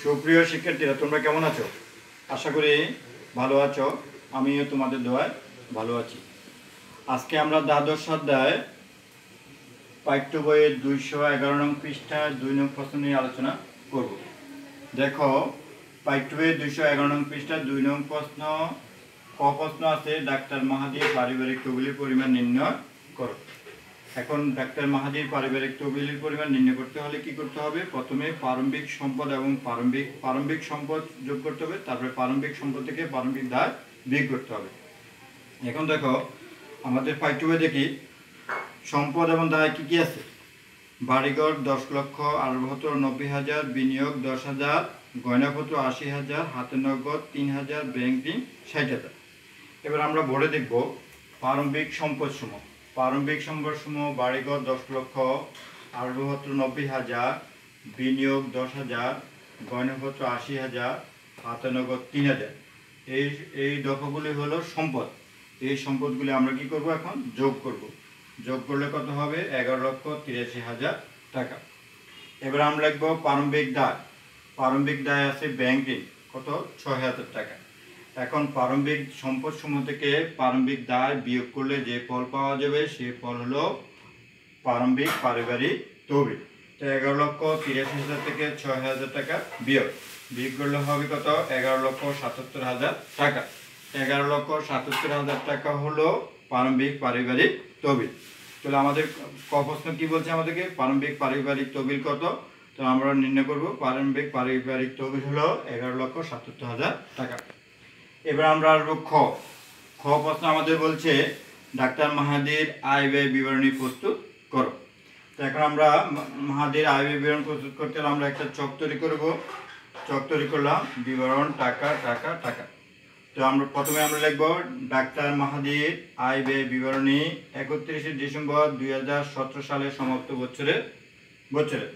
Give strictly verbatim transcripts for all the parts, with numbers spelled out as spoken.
সুপ্রিয় শিক্ষার্থীরা, তোমরা কেমন আছো? আশা করি ভালো আছো। আমিও তোমাদের দোয়ায় ভালো আছি। আজকে আমরা দ্বাদশ অধ্যায় পাঠ্য বইয়ের দুইশো এগারো নং পৃষ্ঠায় দুই নং প্রশ্ন নিয়ে আলোচনা করব। দেখো, পাঠ্য বইয়ের দুইশো এগারো নং পৃষ্ঠায় দুই নং প্রশ্ন ক প্রশ্ন আছে, ডাক্তার মাহাদির পারিবারিক তহবিলের পরিমাণ নির্ণয় করো। এখন ডাক্তার মাহাদির পারিবারিক তহবিলের পরিমাণ নির্ণয় করতে হলে কি করতে হবে? প্রথমে প্রারম্ভিক সম্পদ এবং প্রারম্ভিক প্রারম্ভিক সম্পদ যোগ করতে হবে, তারপরে প্রারম্ভিক সম্পদ থেকে প্রারম্ভিক দায় বিয়োগ করতে হবে। এখন দেখো, আমাদের পাঠ্য বই দেখি সম্পদ এবং দায় কি কি আছে। বাড়িঘর দশ লক্ষ আটবহত্তর নব্বই হাজার, বিনিয়োগ দশ হাজার, গয়নাপত্র আশি হাজার, হাতে নগদ তিন হাজার, ব্যাংক ঋণ ষাট হাজার। এবার আমরা ভরে দেখব প্রারম্ভিক সম্পদ সমূহ। প্রারম্ভিক সম্পদ সমূহ বাড়িঘর দশ লক্ষ আটবহত্তর নব্বই হাজার, বিনিয়োগ দশ হাজার, গয়নাপত্র আশি হাজার, হাতে নগদ তিন হাজার। এই এই দফাগুলি হলো সম্পদ। এই সম্পদগুলি আমরা কি করব? এখন যোগ করব। যোগ করলে কত হবে? এগারো লক্ষ তিরাশি হাজার টাকা। এবার আমরা লিখব প্রারম্ভিক দায়। প্রারম্ভিক দায় আছে ব্যাংক ঋণ, কত? ছয় হাজার টাকা। এখন প্রারম্ভিক সম্পদ সমূহ থেকে প্রারম্ভিক দায় বিয়োগ করলে যে ফল পাওয়া যাবে সেই ফল হলো প্রারম্ভিক পারিবারিক তহবিল। তো এগারো লক্ষ তিরাশি হাজার থেকে ছয় হাজার টাকা বিয়োগ বিয়োগ করলে হবে কত? এগারো লক্ষ সাতাত্তর হাজার টাকা। এগারো লক্ষ সাতাত্তর হাজার টাকা হলো প্রারম্ভিক পারিবারিক তহবিল। তাহলে আমাদের ক প্রশ্ন কি বলছে আমাদেরকে? প্রারম্ভিক পারিবারিক তহবিল কত? তো আমরা নির্ণয় করব প্রারম্ভিক পারিবারিক তহবিল হলো এগারো লক্ষ সাতাত্তর হাজার টাকা। এবার আমরা আসবো খ। খ প্রশ্ন আমাদের বলছে ডাক্তার মাহাদির আয় ব্যয় বিবরণী প্রস্তুত করো। তো এখন আমরা মাহাদির আয় ব্যয় বিবরণ প্রস্তুত করতে হলে আমরা একটা চক তৈরি করব। চক তৈরি করলাম, বিবরণ টাকা টাকা টাকা। তো আমরা প্রথমে আমরা লিখব ডাক্তার মাহাদির আয় ব্যয় বিবরণী একত্রিশে ডিসেম্বর দুই হাজার সতেরো সালের সমাপ্ত বছরের বছরে।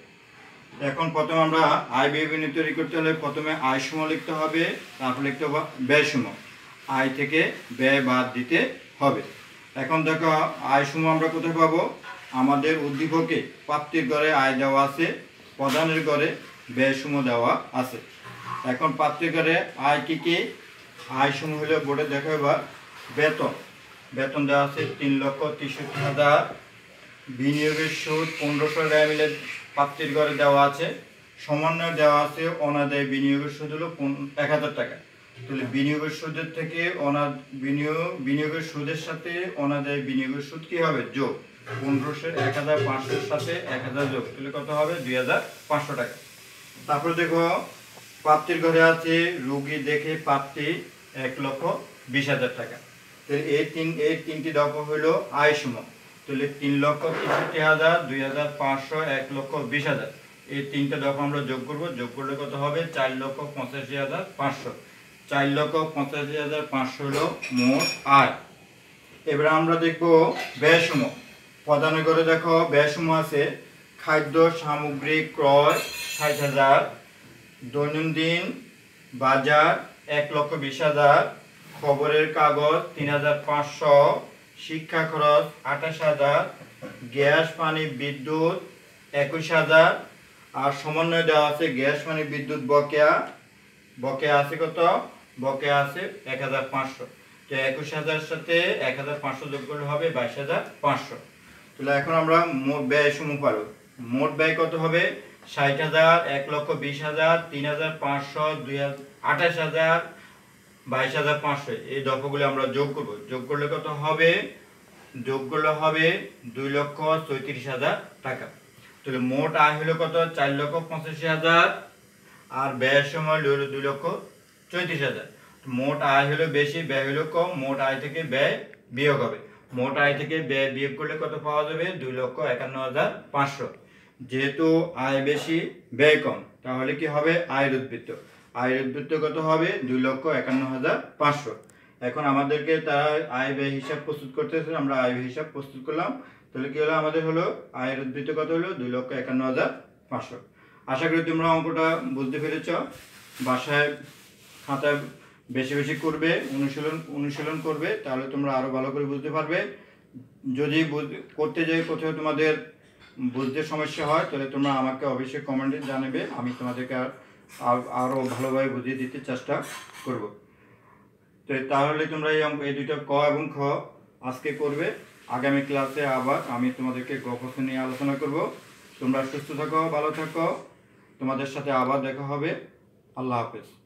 এখন প্রথমে আমরা আয় ব্যয় বিবরণী তৈরি করতে হলে প্রথমে আয় সমূহ লিখতে হবে, তারপর লিখতে হবে ব্যয় সমূহ। আয় থেকে ব্যয় বাদ দিতে হবে। এখন দেখো, আয় সমূহ আমরা কোথায় পাবো? আমাদের উদ্দীপকে প্রাপ্তির ঘরে আয় দেওয়া আছে, প্রধানের ঘরে ব্যয় সমূহ দেওয়া আছে। এখন প্রাপ্তির ঘরে আয় কি কি? আয় সমূহ হলে বোর্ডে দেখো এবার বেতন। বেতন দেওয়া আছে তিন লক্ষ তেষট্টি হাজার। বিনিয়োগের সুদ পনেরোশো টাকা মিলে প্রাপ্তির ঘরে দেওয়া আছে। সমন্বয় দেওয়া আছে অনাদায় বিনিয়োগের সুদ হলো এক হাজার টাকা। তাহলে বিনিয়োগের সুদের থেকে অনা বিনিয়োগ বিনিয়োগের সুদের সাথে অনাদায় বিনিয়োগের সুদ কি হবে? যোগ। পনেরোশো এক হাজার পাঁচশোর সাথে এক হাজার যোগ, তাহলে কত হবে? দুই হাজার পাঁচশো টাকা। তারপরে দেখো, প্রাপ্তির ঘরে আছে রোগী দেখে প্রাপ্তি এক লক্ষ বিশ হাজার টাকা। তাহলে এই তিন এই তিনটি দফা হলো আয় সমূহ। তাহলে তিন লক্ষ তেষট্টি হাজার, দুই হাজার পাঁচশো, এক লক্ষ বিশ হাজার। এই তিনটা দফা আমরা যোগ করব। যোগ করলে কত হবে? চার লক্ষ পঁচাশি হাজার পাঁচশো। চার লক্ষ পঁচাশি হাজার পাঁচশো হলো মোট আয়। এবার আমরা দেখব ব্যয় সমূহ। প্রধানের ঘরে দেখো ব্যয় সমূহ আছে খাদ্য সামগ্রী ক্রয় ষাট হাজার, দৈনন্দিন বাজার এক লক্ষ বিশ হাজার, খবরের কাগজ তিন হাজার পাঁচশো, শিক্ষা খরচ আঠাশ হাজার, গ্যাস পানি বিদ্যুৎ একুশ হাজার। আর সমন্বয় দেওয়া আছে গ্যাস পানি বিদ্যুৎ বকেয়া। বকেয়া আছে কত? বকেয়া আছে এক হাজার পাঁচশো। তো একুশ হাজার সাথে এক হাজার পাঁচশো যোগ করলে হবে বাইশ হাজার পাঁচশো। তাহলে এখন আমরা মোট ব্যয় সমূহ পাবো। মোট ব্যয় কত হবে? ষাট হাজার, এক লক্ষ বিশ হাজার, তিন হাজার পাঁচশো, দুই হাজার আঠাশ হাজার, বাইশ হাজার পাঁচশো। এই দফাগুলি আমরা যোগ করব। যোগ করলে কত হবে? যোগ করলে হবে দুই লক্ষ চৌত্রিশ হাজার টাকা। তাহলে মোট আয় হলো কত? চার লক্ষ পঁচাশি হাজার, আর ব্যয়ের সময় হলো দুই লক্ষ চৌত্রিশ হাজার। মোট আয় হলো বেশি, ব্যয় হলো কম। মোট আয় থেকে ব্যয় বিয়োগ হবে। মোট আয় থেকে ব্যয় বিয়োগ করলে কত পাওয়া যাবে? দুই লক্ষ একান্ন হাজার পাঁচশো। যেহেতু আয় বেশি ব্যয় কম, তাহলে কি হবে? আয়ের উদ্বৃত্ত। আয়ের উদ্বৃত্ত কত হবে? দুই লক্ষ একান্ন হাজার পাঁচশো। এখন আমাদেরকে তারা আয় ব্যয় হিসাব প্রস্তুত করতেছে, আমরা আয় ব্যয় হিসাব প্রস্তুত করলাম। তাহলে কি হলো? আমাদের হলো আয়ের উদ্বৃত্ত কত হলো? দুই লক্ষ একান্ন হাজার পাঁচশো। আশা করি তোমরা অঙ্কটা বুঝতে পেরেছ। বাসায় খাতায় বেশি বেশি করবে, অনুশীলন অনুশীলন করবে, তাহলে তোমরা আরো ভালো করে বুঝতে পারবে। যদি করতে যাই কোথাও তোমাদের বুঝতে সমস্যা হয়, তাহলে তোমরা আমাকে অবশ্যই কমেন্টে জানাবে, আমি তোমাদেরকে আরও ভালোভাবে বুঝিয়ে দিতে চেষ্টা করব। তো তাহলে তোমরা এই অঙ্ক এই দুইটা ক এবং খ আজকে করবে। আগামী ক্লাসে আবার আমি তোমাদেরকে গ খ নিয়ে আলোচনা করব। তোমরা সুস্থ থাকো, ভালো থাকো, তোমাদের সাথে আবার দেখা হবে। আল্লাহ হাফেজ।